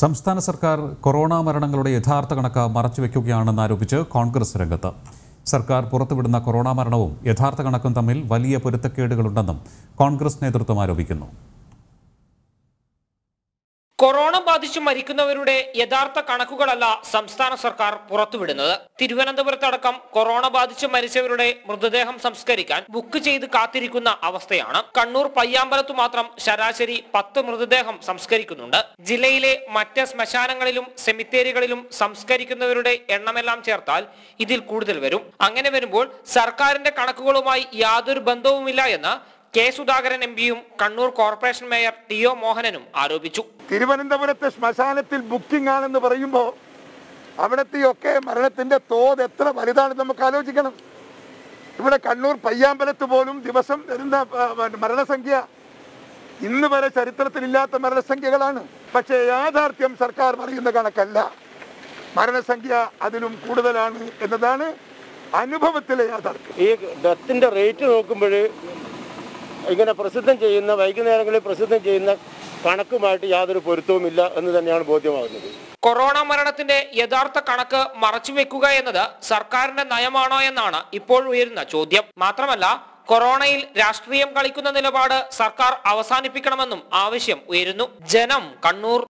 സംസ്ഥാന സർക്കാർ കൊറോണ മരണങ്ങളുടെ യഥാർത്ഥ കണക്ക് മറച്ചുവെക്കുകയാണെന്ന് ആരോപിച്ച് കോൺഗ്രസ് രംഗത്ത്. സർക്കാർ പുറത്തുവിടുന്ന കൊറോണ മരണവും യഥാർത്ഥ കണക്കും തമ്മിൽ വലിയ പൊരുത്തക്കേടുകളുണ്ടെന്നും കോൺഗ്രസ് നേതൃത്വം ആരോപിക്കുന്നു. കൊറോണ ബാധിച്ചു മരിക്കുന്നവരുടെ യഥാർത്ഥ കണക്കുകളല്ല സംസ്ഥാന സർക്കാർ പുറത്തുവിടുന്നത്. തിരുവനന്തപുരത്തടക്കം കൊറോണ ബാധിച്ചു മരിച്ചവരുടെ മൃതദേഹം സംസ്കരിക്കാൻ ബുക്ക് ചെയ്ത് കാത്തിരിക്കുന്ന അവസ്ഥയാണ്. കണ്ണൂർ പയ്യാമ്പലത്തു മാത്രം ശരാശരി 10 മൃതദേഹം സംസ്കരിക്കുന്നുണ്ട്. ജില്ലയിലെ മറ്റ് ശ്മശാനങ്ങളിലും സെമിത്തേരികളിലും സംസ്കരിക്കുന്നവരുടെ എണ്ണമെല്ലാം ചേർത്താൽ ഇതിൽ കൂടുതൽ വരും. അങ്ങനെ വരുമ്പോൾ സർക്കാരിന്റെ കണക്കുകളുമായി യാതൊരു ബന്ധവുമില്ല എന്ന് കെ സുധാകരൻ എംപിയും കണ്ണൂർ കോർപ്പറേഷൻ മേയർ ടി.ഒ. മോഹനനും ആരോപിച്ചു. തിരുവനന്തപുരത്തെ ശ്മശാനത്തിൽ ബുക്കിംഗ് ആണെന്ന് പറയുമ്പോൾ അവിടത്തെയൊക്കെ മരണത്തിന്റെ തോത് എത്ര വലുതാണെന്ന് നമുക്ക് ആലോചിക്കണം. ഇവിടെ കണ്ണൂർ പയ്യാമ്പലത്ത് പോലും ദിവസം വരുന്ന മരണസംഖ്യ ഇന്ന് വരെ ചരിത്രത്തിലില്ലാത്ത മരണസംഖ്യകളാണ്. പക്ഷേ യാഥാർത്ഥ്യം സർക്കാർ പറയുന്ന കണക്കല്ല, മരണസംഖ്യ അതിലും കൂടുതലാണ് എന്നതാണ് അനുഭവത്തിലെ യാഥാർത്ഥ്യം. ഈ ഡെത്തിന്റെ റേറ്റ് നോക്കുമ്പോൾ ഇങ്ങനെ പ്രസിദ്ധം ചെയ്യുന്ന വൈകുന്നേരങ്ങളിൽ പ്രസിദ്ധം ചെയ്യുന്ന കണക്കുമായിട്ട് യാതൊരു പൊരുത്തവുമില്ല എന്ന് തന്നെയാണ് ബോധ്യമാകുന്നത്. കൊറോണ മരണത്തിന്റെ യഥാർത്ഥ കണക്ക് മറച്ചുവെക്കുക എന്നത് സർക്കാരിന്റെ നയമാണോ എന്നാണ് ഇപ്പോൾ ഉയരുന്ന ചോദ്യം. മാത്രമല്ല, കൊറോണയിൽ രാഷ്ട്രീയം കളിക്കുന്ന നിലപാട് സർക്കാർ അവസാനിപ്പിക്കണമെന്നും ആവശ്യം ഉയരുന്നു. ജനം, കണ്ണൂർ.